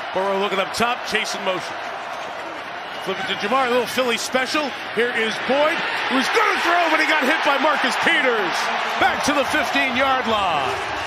Burrow looking up top, chasing motion. Flip it to Jamar, a little Philly special. Here is Boyd, who's going to throw, but he got hit by Marcus Peters. Back to the 15-yard line.